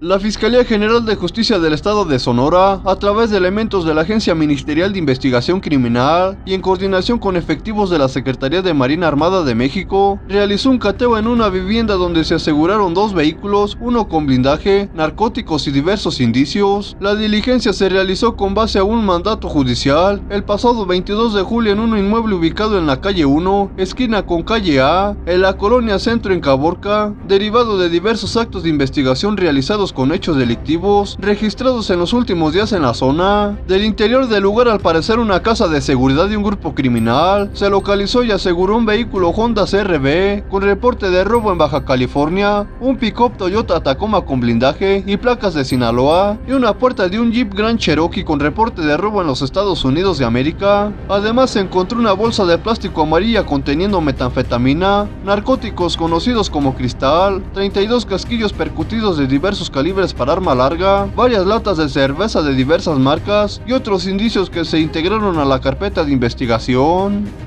La Fiscalía General de Justicia del Estado de Sonora, a través de elementos de la Agencia Ministerial de Investigación Criminal y en coordinación con efectivos de la Secretaría de Marina Armada de México, realizó un cateo en una vivienda donde se aseguraron 2 vehículos, uno con blindaje, narcóticos y diversos indicios. La diligencia se realizó con base a un mandato judicial el pasado 22 de julio en un inmueble ubicado en la calle 1, esquina con calle A, en la colonia Centro en Caborca, derivado de diversos actos de investigación realizados con hechos delictivos registrados en los últimos días en la zona. Del interior del lugar, al parecer una casa de seguridad de un grupo criminal, se localizó y aseguró un vehículo Honda CR-V con reporte de robo en Baja California, un pick-up Toyota Tacoma con blindaje y placas de Sinaloa, y una puerta de un Jeep Grand Cherokee con reporte de robo en los Estados Unidos de América. Además se encontró una bolsa de plástico amarilla conteniendo metanfetamina, narcóticos conocidos como cristal, 32 casquillos percutidos de diversos calibres para arma larga, varias latas de cerveza de diversas marcas y otros indicios que se integraron a la carpeta de investigación.